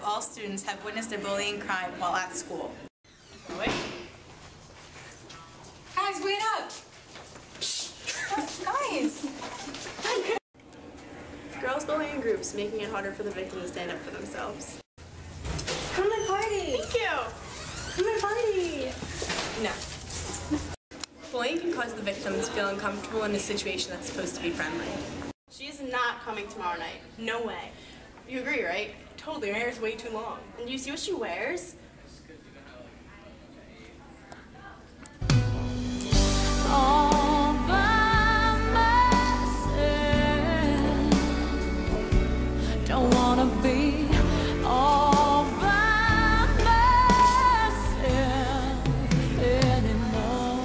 of all students have witnessed a bullying crime while at school. Wait. Guys, wait up! Guys! Girls bullying in groups, making it harder for the victim to stand up for themselves. Come to my party! Thank you! Come to my party! No. Bullying can cause the victims to feel uncomfortable in a situation that's supposed to be friendly. She's not coming tomorrow night. No way. You agree, right? Totally. Her hair's way too long. And do you see what she wears? All by myself. Don't wanna be all by myself anymore.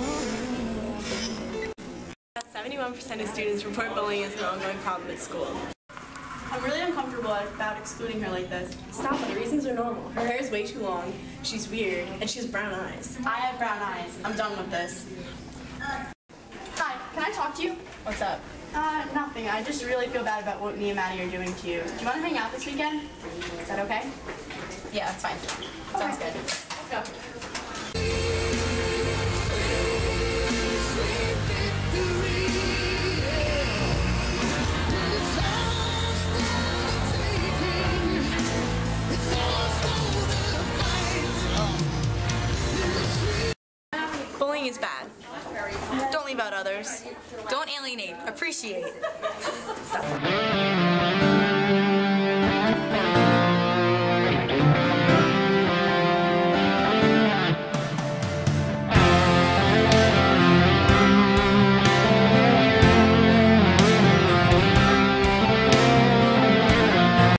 71% of students report bullying as an ongoing problem at school. I'm really uncomfortable about excluding her like this. Stop it, the reasons are normal. Her hair is way too long, she's weird, and she has brown eyes. I have brown eyes. I'm done with this. Hi, can I talk to you? What's up? Nothing. I just really feel bad about what me and Maddie are doing to you. Do you want to hang out this weekend? Is that okay? Yeah, that's fine. Sounds good. Let's go. Bullying is bad. Don't leave out others. Don't alienate. Appreciate. Stop.